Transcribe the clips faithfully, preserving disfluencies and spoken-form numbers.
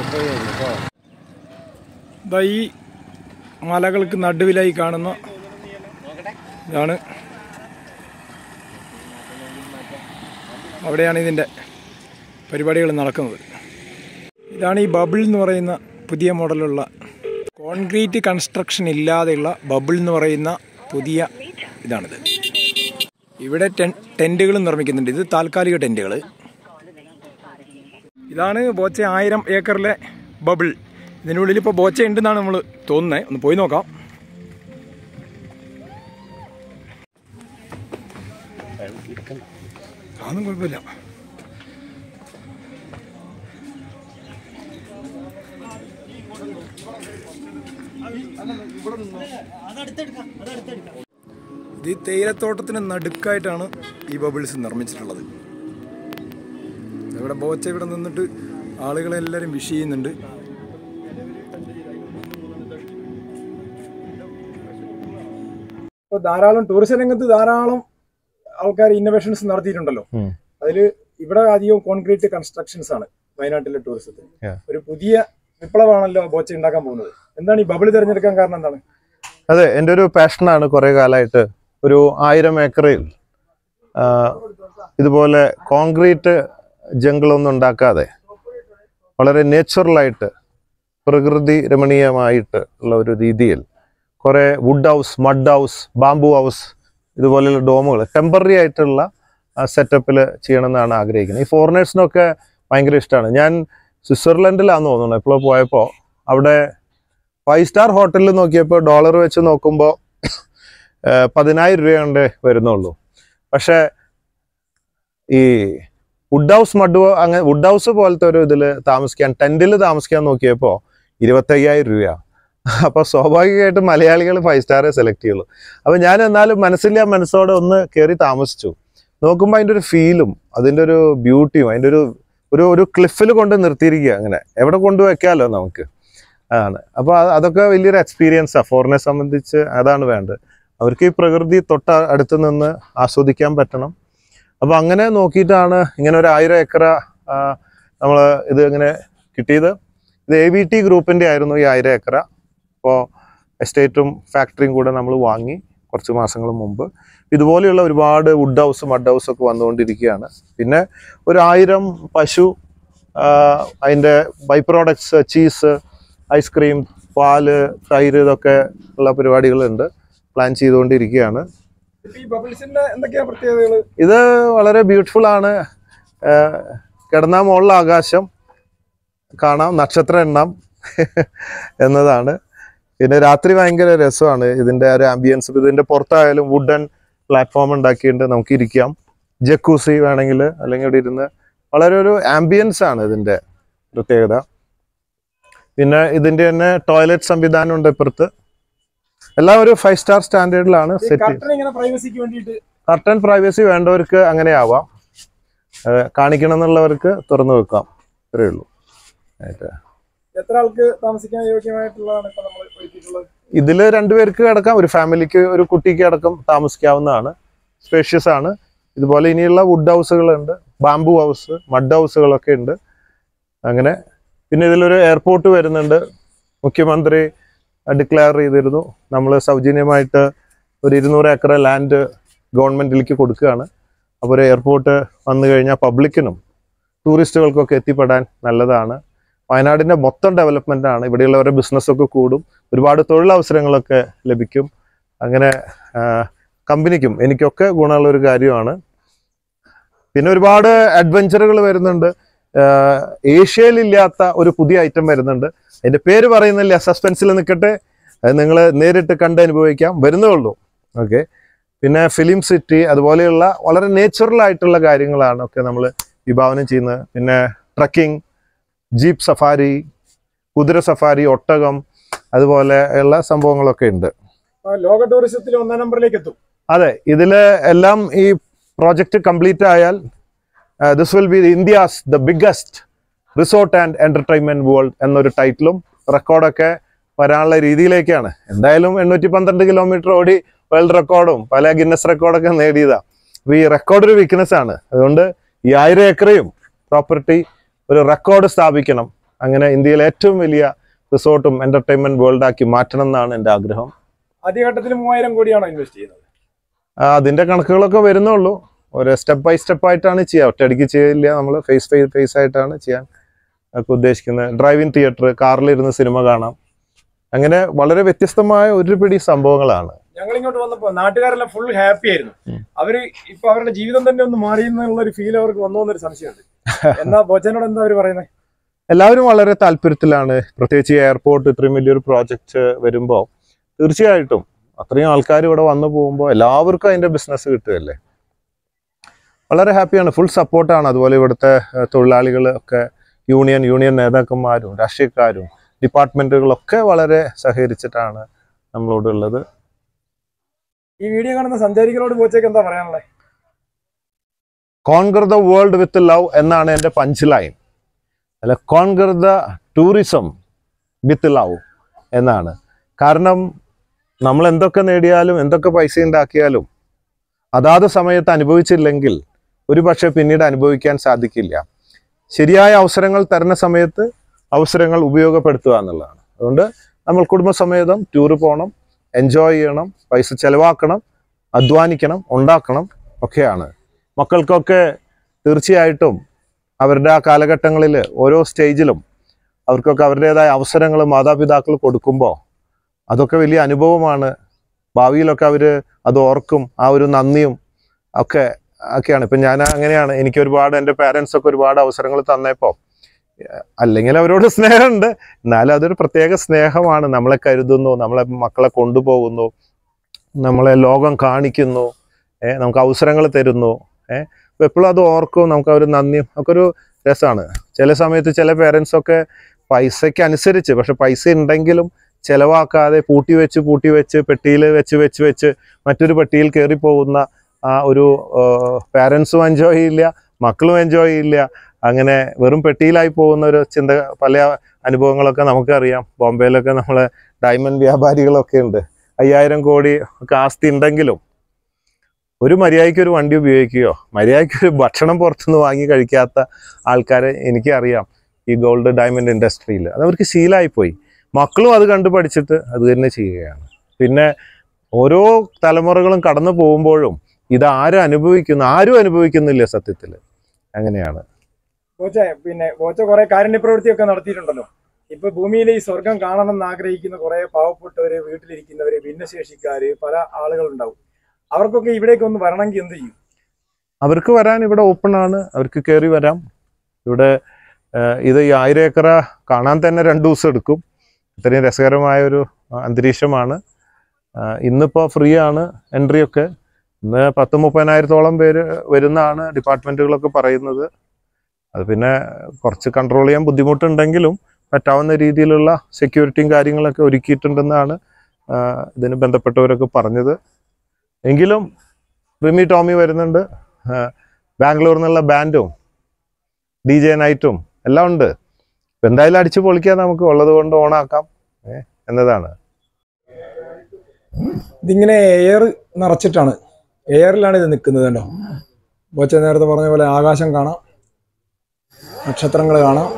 ഈ മലകൾക്ക് നടുവിലായി കാണുന്ന ഇതാണ്, അവിടെയാണ് ഇതിൻ്റെ പരിപാടികൾ നടക്കുന്നത്. ഇതാണ് ഈ ബബിൾ എന്ന് പറയുന്ന പുതിയ മോഡലുള്ള കോൺക്രീറ്റ് കൺസ്ട്രക്ഷൻ ഇല്ലാതെയുള്ള ബബിൾ എന്ന് പറയുന്ന പുതിയ ഇതാണിത്. ഇവിടെ ടെൻ ടെൻറ്റുകളും നിർമ്മിക്കുന്നുണ്ട്. ഇത് താൽക്കാലിക ടെൻറ്റുകൾ. ഇതാണ് ബോച്ച ആയിരം ഏക്കറിലെ ബബിൾ. ഇതിനുള്ളിൽ ഇപ്പോൾ ബോച്ച ഉണ്ടെന്നാണ് നമ്മൾ തോന്നുന്നത്. ഒന്ന് പോയി നോക്കാം. അതൊന്നും കുഴപ്പമില്ല. ഇത് തേയിലത്തോട്ടത്തിന് നടുക്കായിട്ടാണ് ഈ ബബിൾസ് നിർമ്മിച്ചിട്ടുള്ളത്. ഇവിടെ ബോച്ച ഇവിടെ നിന്നിട്ട് ആളുകളെല്ലാവരും വിഷ് ചെയ്യുന്നുണ്ട്. ഇപ്പോൾ ധാരാളം ടൂറിസം രംഗത്ത് ധാരാളം ആൾക്കാർ ഇന്നോവേഷൻസ് നടത്തിയിട്ടുണ്ടല്ലോ. അതിൽ ഇവിടെ അധികം കോൺക്രീറ്റ് കൺസ്ട്രക്ഷൻസ് ആണ് വയനാട്ടിലെ ടൂറിസത്തിന്. ഒരു പുതിയ വിപ്ലവമാണല്ലോ ബോച്ച ഉണ്ടാക്കാൻ പോകുന്നത്. എന്താണ് ഈ ബബിൾ തിരഞ്ഞെടുക്കാൻ കാരണം എന്താണ്? അതെ, എൻ്റെ ഒരു പാഷനാണ്. കുറേ കാലമായിട്ട് ഒരു ആയിരം ഏക്കറിൽ ഇതുപോലെ കോൺക്രീറ്റ് ജംഗിളൊന്നും ഉണ്ടാക്കാതെ വളരെ നേച്ചുറലായിട്ട് പ്രകൃതി രമണീയമായിട്ട് ഉള്ള ഒരു രീതിയിൽ കുറേ wood house, mud house, bamboo house ഇതുപോലെയുള്ള ഡോമുകൾ ടെമ്പററി ആയിട്ടുള്ള സെറ്റപ്പിൽ ചെയ്യണമെന്നാണ് ആഗ്രഹിക്കുന്നത്. ഈ ഫോറിനേഴ്സിനൊക്കെ ഭയങ്കര ഇഷ്ടമാണ്. ഞാൻ സ്വിറ്റ്സർലൻഡിലാണെന്ന് തോന്നുന്നു എപ്പോഴോ പോയപ്പോൾ അവിടെ ഫൈവ് സ്റ്റാർ ഹോട്ടലിൽ നോക്കിയപ്പോൾ ഡോളർ വെച്ച് നോക്കുമ്പോൾ പതിനായിരം രൂപ കൊണ്ട് വരുന്നുള്ളൂ. പക്ഷേ ഈ വുഡ് ഹൗസ്, മഡ് അങ്ങനെ വുഡ് ഹൗസ് പോലത്തെ ഒരു ഇതിൽ താമസിക്കാൻ, ടെൻറ്റിൽ താമസിക്കാൻ നോക്കിയപ്പോൾ ഇരുപത്തയ്യായിരം രൂപയാണ്. അപ്പോൾ സ്വാഭാവികമായിട്ടും മലയാളികൾ ഫൈവ് സ്റ്റാറേ സെലക്ട് ചെയ്യുള്ളൂ. അപ്പോൾ ഞാൻ എന്നാലും മനസ്സില്ല മനസ്സോടെ ഒന്ന് കയറി താമസിച്ചു. നോക്കുമ്പോൾ അതിൻ്റെ ഒരു ഫീലും അതിൻ്റെ ഒരു ബ്യൂട്ടിയും അതിൻ്റെ ഒരു ഒരു ഒരു ക്ലിഫിൽ കൊണ്ട് നിർത്തിയിരിക്കുക. അങ്ങനെ എവിടെ കൊണ്ടുവയ്ക്കാമല്ലോ നമുക്ക് ആണ്. അപ്പോൾ അതൊക്കെ വലിയൊരു എക്സ്പീരിയൻസാണ്. ഫോറിനെ സംബന്ധിച്ച് അതാണ് വേണ്ടത്. അവർക്ക് ഈ പ്രകൃതി തൊട്ട അടുത്ത് നിന്ന് ആസ്വദിക്കാൻ പറ്റണം. അപ്പോൾ അങ്ങനെ നോക്കിയിട്ടാണ് ഇങ്ങനെ ഒരു ആയിരം ഏക്കർ നമ്മൾ ഇത് ഇങ്ങനെ കിട്ടിയത്. ഇത് എ വി ടി ഗ്രൂപ്പിൻ്റെ ആയിരുന്നു ഈ ആയിരം ഏക്കർ. അപ്പോൾ എസ്റ്റേറ്റും ഫാക്ടറിയും കൂടെ നമ്മൾ വാങ്ങി കുറച്ച് മാസങ്ങൾ മുമ്പ്. ഇതുപോലെയുള്ള ഒരുപാട് വുഡ് ഹൗസ്, മഡ് ഹൗസ് ഒക്കെ വന്നുകൊണ്ടിരിക്കുകയാണ്. പിന്നെ ഒരു ആയിരം പശു, അതിൻ്റെ ബൈ പ്രോഡക്ട്സ്, ചീസ്, ഐസ്ക്രീം, പാല്, തൈര്, ഇതൊക്കെ ഉള്ള പരിപാടികളുണ്ട്. പ്ലാൻ ചെയ്തുകൊണ്ടിരിക്കുകയാണ്. ഇത് വളരെ ബ്യൂട്ടിഫുൾ ആണ്. കിടന്നാൽ മുകളിൽ ആകാശം കാണാം, നക്ഷത്രം എണ്ണാം എന്നതാണ്. പിന്നെ രാത്രി ഭയങ്കര രസമാണ് ഇതിൻ്റെ ഒരു ആംബിയൻസ്. ഇതിൻ്റെ പുറത്തായാലും വുഡൻ പ്ലാറ്റ്ഫോം ഉണ്ടാക്കിയിട്ട് നമുക്ക് ഇരിക്കാം. ജക്കൂസി വേണമെങ്കിൽ അല്ലെങ്കിൽ ഇവിടെ ഇരുന്ന് വളരെ ഒരു ആംബിയൻസ് ആണ് ഇതിൻ്റെ പ്രത്യേകത. പിന്നെ ഇതിൻ്റെ തന്നെ ടോയ്ലറ്റ് സംവിധാനം ഉണ്ട് ഇപ്പുറത്ത്. എല്ലാം ഒരു ഫൈവ് സ്റ്റാർ സ്റ്റാൻഡേർഡിലാണ് സെറ്റ്. കർട്ടൻ പ്രൈവസി വേണ്ടവർക്ക് അങ്ങനെ ആവാം, കാണിക്കണം എന്നുള്ളവർക്ക് തുറന്നു വെക്കാം, അത്രേ ഉള്ളൂ. എത്ര ആൾക്ക് താമസിക്കാൻ യോഗ്യമായിട്ടുള്ളതാണ് ഇപ്പോൾ നമ്മൾ ഒരുക്കിയിട്ടുള്ളത്? ഇതിൽ രണ്ടുപേർക്ക് കിടക്കാം, ഒരു ഫാമിലിക്ക്, ഒരു കുട്ടിക്ക് അടക്കം താമസിക്കാവുന്നതാണ്. സ്പേഷ്യസ് ആണ്. ഇതുപോലെ ഇനിയുള്ള വുഡ് ഹൗസുകളുണ്ട്, ബാംബു ഹൗസ്, മഡ് ഹൗസുകളൊക്കെ ഉണ്ട്. അങ്ങനെ പിന്നെ ഇതിലൊരു എയർപോർട്ട് വരുന്നുണ്ട്. മുഖ്യമന്ത്രി ഡിക്ലെയർ ചെയ്തിരുന്നു നമ്മൾ സൗജന്യമായിട്ട് ഒരു ഇരുന്നൂറ് ഏക്കർ ലാൻഡ് ഗവൺമെൻറ്റിലേക്ക് കൊടുക്കുകയാണ്. അപ്പോൾ ഒരു എയർപോർട്ട് വന്നു കഴിഞ്ഞാൽ പബ്ലിക്കിനും ടൂറിസ്റ്റുകൾക്കൊക്കെ എത്തിപ്പെടാൻ നല്ലതാണ്. വയനാടിൻ്റെ മൊത്തം ഡെവലപ്മെൻറ്റാണ്. ഇവിടെയുള്ളവരുടെ ബിസിനസ്സൊക്കെ കൂടും, ഒരുപാട് തൊഴിലവസരങ്ങളൊക്കെ ലഭിക്കും. അങ്ങനെ കമ്പനിക്കും എനിക്കൊക്കെ ഗുണമുള്ളൊരു കാര്യമാണ്. പിന്നെ ഒരുപാട് അഡ്വഞ്ചറുകൾ വരുന്നുണ്ട്. ഏഷ്യയിലില്ലാത്ത ഒരു പുതിയ ഐറ്റം വരുന്നുണ്ട്. അതിൻ്റെ പേര് പറയുന്നില്ല, സസ്പെൻസിൽ നിൽക്കട്ടെ, അത് നിങ്ങൾ നേരിട്ട് കണ്ട് അനുഭവിക്കാം, വരുന്നേ ഉള്ളൂ. ഓക്കെ. പിന്നെ ഫിലിം സിറ്റി, അതുപോലെയുള്ള വളരെ നേച്ചുറൽ ആയിട്ടുള്ള കാര്യങ്ങളാണ് ഒക്കെ നമ്മൾ വിഭാവനം ചെയ്യുന്നത്. പിന്നെ ട്രക്കിംഗ്, ജീപ്പ് സഫാരി, കുതിര സഫാരി, ഒട്ടകം, അതുപോലെ ഉള്ള സംഭവങ്ങളൊക്കെ ഉണ്ട്. ലോക ടൂറിസത്തിൽ ഒന്നാം നമ്പറിലേക്ക് എത്തും. അതെ, ഇതിൽ എല്ലാം ഈ പ്രോജക്റ്റ് കംപ്ലീറ്റ് ആയാൽ this will be India's the biggest resort and entertainment world എന്നൊരു ടൈറ്റിലും റെക്കോർഡൊക്കെ വരാനുള്ള രീതിയിലേക്കാണ്. എന്തായാലും എണ്ണൂറ്റി പന്ത്രണ്ട് കിലോമീറ്റർ ഓടി വേൾഡ് റെക്കോർഡും പല ഗിന്നസ് റെക്കോർഡൊക്കെ നേടിയതാണ്. അപ്പോൾ ഈ റെക്കോർഡ് ഒരു വീക്ക്നെസ് ആണ്. അതുകൊണ്ട് ഈ ആയിരം ഏക്കറയും പ്രോപ്പർട്ടി ഒരു റെക്കോർഡ് സ്ഥാപിക്കണം അങ്ങനെ ഇന്ത്യയിലെ ഏറ്റവും വലിയ റിസോർട്ടും എന്റർടൈൻമെന്റ് വേൾഡാക്കി മാറ്റണം എന്നാണ് എൻ്റെ ആഗ്രഹം. ആദ്യഘട്ടത്തിൽ മൂവായിരം കോടിയാണോ ഇൻവെസ്റ്റ് ചെയ്യുന്നത്? അതിന്റെ കണക്കുകളൊക്കെ വരുന്നുള്ളൂ. ഒരു സ്റ്റെപ്പ് ബൈ സ്റ്റെപ്പ് ആയിട്ടാണ് ചെയ്യുക, ഒറ്റയടിക്ക് ചെയ്യില്ല. നമ്മൾ ഫേസ് ഫേ ഫേസ് ആയിട്ടാണ് ചെയ്യാൻ ഒക്കെ ഉദ്ദേശിക്കുന്നത്. ഡ്രൈവിംഗ് തിയേറ്റർ, കാറിലിരുന്ന് സിനിമ കാണാം, അങ്ങനെ വളരെ വ്യത്യസ്തമായ ഒരു പിടി സംഭവങ്ങളാണ്. ഞങ്ങൾ ഇങ്ങോട്ട് വന്നപ്പോ നാട്ടുകാരെല്ലാം ഫുൾ ഹാപ്പി ആയിരുന്നു. അവര് ഇപ്പൊ അവരുടെ ജീവിതം തന്നെ ഒന്ന് മാറിയെന്നുള്ള ഒരു ഫീൽ അവർക്ക് വന്നു എന്നൊരു സംശയമുണ്ട്. എന്നാ ബോച്ചനോട് എന്താ അവര് പറയുന്നത്? എല്ലാവരും വളരെ താല്പര്യത്തിലാണ്. പ്രത്യേകിച്ച് എയർപോർട്ട് ഇത്രയും വലിയൊരു പ്രോജക്റ്റ് വരുമ്പോൾ തീർച്ചയായിട്ടും അത്രയും ആൾക്കാർ ഇവിടെ വന്നു പോകുമ്പോൾ എല്ലാവർക്കും അതിന്റെ ബിസിനസ് കിട്ടുകയല്ലേ. വളരെ ഹാപ്പിയാണ്, ഫുൾ സപ്പോർട്ടാണ്. അതുപോലെ ഇവിടുത്തെ തൊഴിലാളികൾ ഒക്കെ, യൂണിയൻ യൂണിയൻ നേതാക്കന്മാരും രാഷ്ട്രീയക്കാരും ഡിപ്പാർട്ട്മെന്റുകളൊക്കെ വളരെ സഹകരിച്ചിട്ടാണ് നമ്മളോടുള്ളത്. ഈ വീഡിയോ കാണുന്ന സഞ്ചാരികളോട് ബോച്ചയ്ക്ക് എന്താ പറയാനുള്ളത്? Conquer the world with love എന്നാണ് എൻ്റെ പഞ്ച് ലൈൻ. അല്ല, conquer the tourism with love എന്നാണ്. കാരണം നമ്മൾ എന്തൊക്കെ നേടിയാലും എന്തൊക്കെ പൈസ ഉണ്ടാക്കിയാലും അതാത് സമയത്ത് അനുഭവിച്ചില്ലെങ്കിൽ ഒരു പക്ഷേ പിന്നീട് അനുഭവിക്കാൻ സാധിക്കില്ല. ശരിയായ അവസരങ്ങൾ തരുന്ന സമയത്ത് അവസരങ്ങൾ ഉപയോഗപ്പെടുത്തുക എന്നുള്ളതാണ്. അതുകൊണ്ട് നമ്മൾ കുടുംബസമേതം ടൂറ് പോകണം, എൻജോയ് ചെയ്യണം, പൈസ ചെലവാക്കണം, അധ്വാനിക്കണം, ഉണ്ടാക്കണം ഒക്കെയാണ്. മക്കൾക്കൊക്കെ തീർച്ചയായിട്ടും അവരുടെ ആ കാലഘട്ടങ്ങളിൽ ഓരോ സ്റ്റേജിലും അവർക്കൊക്കെ അവരുടേതായ അവസരങ്ങൾ മാതാപിതാക്കൾ കൊടുക്കുമ്പോൾ അതൊക്കെ വലിയ അനുഭവമാണ്. ഭാവിയിലൊക്കെ അവർ അത് ഓർക്കും, ആ ഒരു നന്ദിയും ഒക്കെ ഒക്കെയാണ്. ഇപ്പം ഞാൻ അങ്ങനെയാണ്, എനിക്ക് ഒരുപാട് എൻ്റെ പാരൻസ് ഒക്കെ ഒരുപാട് അവസരങ്ങൾ തന്നപ്പോൾ, അല്ലെങ്കിൽ അവരോട് സ്നേഹമുണ്ട്, എന്നാലും അതൊരു പ്രത്യേക സ്നേഹമാണ്. നമ്മളെ കരുതുന്നു, നമ്മളെ മക്കളെ കൊണ്ടുപോകുന്നു, നമ്മളെ ലോകം കാണിക്കുന്നു, ഏഹ് നമുക്ക് അവസരങ്ങൾ തരുന്നു. ഏഹ് അപ്പോൾ എപ്പോഴും അത് ഓർക്കും, നമുക്ക് ഒരു നന്ദിയും ഒക്കെ ഒരു രസമാണ്. ചില സമയത്ത് ചില പേരൻസൊക്കെ പൈസയ്ക്ക് അനുസരിച്ച്, പക്ഷെ പൈസ ഉണ്ടെങ്കിലും ചിലവാക്കാതെ പൂട്ടി വെച്ച് പൂട്ടി വെച്ച് പെട്ടിയിൽ വെച്ച് വെച്ച് വെച്ച് മറ്റൊരു പെട്ടിയിൽ കയറി പോകുന്ന ആ ഒരു പാരൻസും എൻജോയ് ചെയ്യില്ല, മക്കളും എൻജോയ് ചെയ്യില്ല. അങ്ങനെ വെറും പെട്ടിയിലായി പോകുന്ന ഒരു ചിന്ത, പല അനുഭവങ്ങളൊക്കെ നമുക്കറിയാം. ബോംബെയിലൊക്കെ നമ്മളെ ഡയമണ്ട് വ്യാപാരികളൊക്കെ ഉണ്ട്, അയ്യായിരം കോടി ഒക്കെ ആസ്തി ഉണ്ടെങ്കിലും ഒരു മര്യാദയ്ക്ക് ഒരു വണ്ടി ഉപയോഗിക്കുകയോ മര്യാദയ്ക്ക് ഒരു ഭക്ഷണം പുറത്തുനിന്ന് വാങ്ങി കഴിക്കാത്ത ആൾക്കാരെ എനിക്കറിയാം ഈ ഗോൾഡ് ഡയമണ്ട് ഇൻഡസ്ട്രിയിൽ. അതവർക്ക് ശീലമായിപ്പോയി. മക്കളും അത് കണ്ടു പഠിച്ചിട്ട് അത് തന്നെ ചെയ്യുകയാണ്. പിന്നെ ഓരോ തലമുറകളും കടന്നു പോകുമ്പോഴും ഇത് ആരും അനുഭവിക്കുന്നു, ആരും അനുഭവിക്കുന്നില്ല സത്യത്തിൽ. അങ്ങനെയാണ്. ബോച്ച പിന്നെ ബോച്ച കുറെ കാരുണ്യ പ്രവൃത്തിയൊക്കെ നടത്തിയിട്ടുണ്ടല്ലോ. ഇപ്പൊ ഭൂമിയിലെ ഈ സ്വർഗം കാണണമെന്ന് ആഗ്രഹിക്കുന്ന കുറെ പാവപ്പെട്ടവര്, വീട്ടിലിരിക്കുന്നവര്, ഭിന്നശേഷിക്കാര്, പല ആളുകളുണ്ടാവും. അവർക്കൊക്കെ ഇവിടേക്ക് ഒന്ന് വരണമെങ്കിൽ എന്ത് ചെയ്യും? അവർക്ക് വരാൻ ഇവിടെ ഓപ്പൺ ആണ്, അവർക്ക് കയറി വരാം. ഇവിടെ ഇത് ഈ ആയിരം ഏക്കറ കാണാൻ തന്നെ രണ്ടു ദിവസം എടുക്കും. ഇത്രയും രസകരമായ ഒരു അന്തരീക്ഷമാണ്. ഇന്നിപ്പോൾ ഫ്രീ ആണ് എൻട്രി ഒക്കെ. ഇന്ന് പത്ത് മുപ്പതിനായിരത്തോളം പേര് വരുന്നതാണ് ഡിപ്പാർട്ട്മെൻറ്റുകളൊക്കെ പറയുന്നത്. അത് പിന്നെ കുറച്ച് കൺട്രോൾ ചെയ്യാൻ ബുദ്ധിമുട്ടുണ്ടെങ്കിലും പറ്റാവുന്ന രീതിയിലുള്ള സെക്യൂരിറ്റിയും കാര്യങ്ങളൊക്കെ ഒരുക്കിയിട്ടുണ്ടെന്നാണ് ഇതിന് ബന്ധപ്പെട്ടവരൊക്കെ പറഞ്ഞത്. എങ്കിലും റിമി ടോമി വരുന്നുണ്ട്, ബാംഗ്ലൂരിൽ നിന്നുള്ള ബാൻഡും ഡി ജെ നൈറ്റും എല്ലാം ഉണ്ട്. ഇപ്പം എന്തായാലും അടിച്ചു പൊളിക്കാൻ നമുക്ക് ഉള്ളത് കൊണ്ട് ഓണാക്കാം എന്നതാണ്. ഇതിങ്ങനെ എയർ നിറച്ചിട്ടാണ്, എയറിലാണ് ഇത് നിൽക്കുന്നത് കേട്ടോ. ബോച്ച നേരത്തെ പറഞ്ഞ പോലെ ആകാശം കാണാം, നക്ഷത്രങ്ങൾ കാണാം.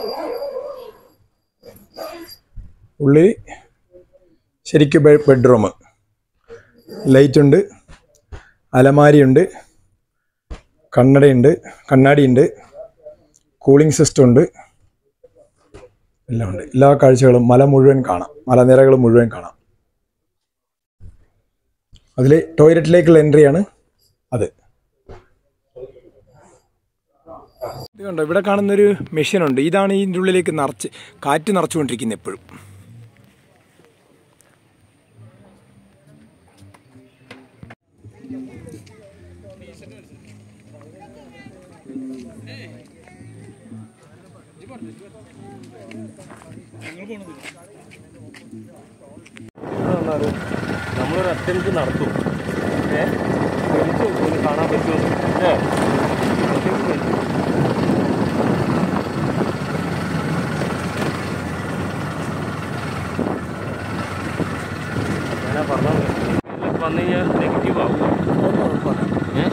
ഉള്ളിൽ ശരിക്കും ബെഡ്റൂം, ലൈറ്റ് ഉണ്ട്, അലമാരിയുണ്ട്, കണ്ണടയുണ്ട്, കണ്ണാടിയുണ്ട്, കൂളിംഗ് സിസ്റ്റം ഉണ്ട്, എല്ലാം ഉണ്ട്. എല്ലാ കാഴ്ചകളും മല മുഴുവൻ കാണാം, മലനിരകൾ മുഴുവൻ കാണാം. അതിൽ ടോയ്ലറ്റിലേക്കുള്ള എൻട്രിയാണ് അത്. ഇത് കണ്ടോ, ഇവിടെ കാണുന്നൊരു മെഷീനുണ്ട്. ഇതാണ് ഇതിൻ്റെ ഉള്ളിലേക്ക് നിറച്ച് കാറ്റ് നിറച്ചുകൊണ്ടിരിക്കുന്നത് എപ്പോഴും. നമ്മളൊരു അറ്റൻറ്റ് നടത്തും, ഏഹ് കാണാൻ പറ്റുമോ? ഞാനാ പറഞ്ഞത് വന്നു കഴിഞ്ഞാൽ നെഗറ്റീവ് ആവും. ഏഹ്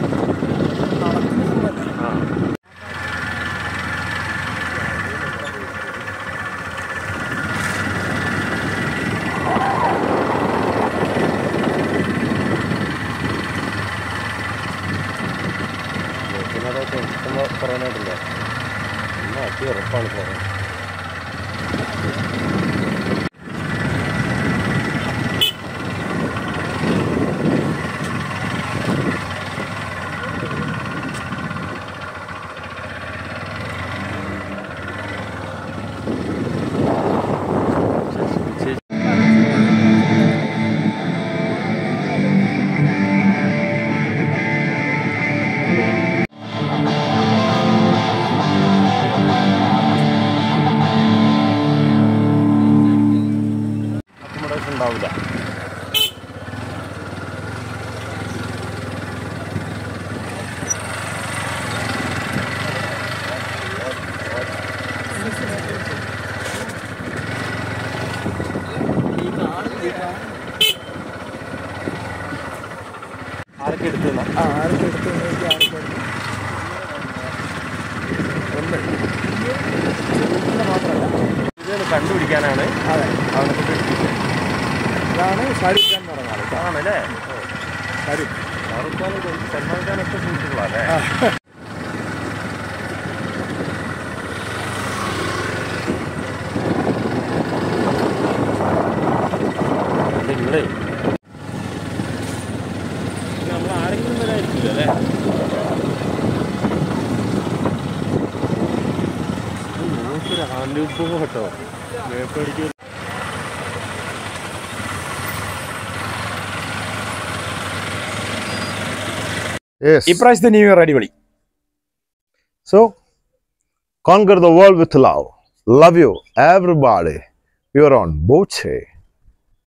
ആ ഉറപ്പാണ് പോകുന്നത്. ഉണ്ടാവില്ല. ആരൊക്കെ എടുത്തു ആ ആരൊക്കെ എടുത്തു മാത്രമല്ല കണ്ടുപിടിക്കാനാണ്. അതെ, ഇതാണ് ഷാരൂഖ് ഖാൻ എന്ന് പറഞ്ഞാൽ ആണല്ലേ. ഷാരൂഖ് ഷാരൂഖ് ഖാൻ സൽമാൻ ഖാനൊക്കെ സുഹൃത്തുക്കളല്ലേ. നിങ്ങളെ നമ്മൾ ആരെങ്കിലും വരായിരിക്കില്ല അല്ലേ. നോക്കൊരു അനുഭവം കേട്ടോ. മേപ്പടിക്കും. Yes. ഇപ്രാവശ്യത്തെ ന്യൂ ഇയർ അടിപൊളി. So, conquer the world with love. Love you, everybody. You're on Boche.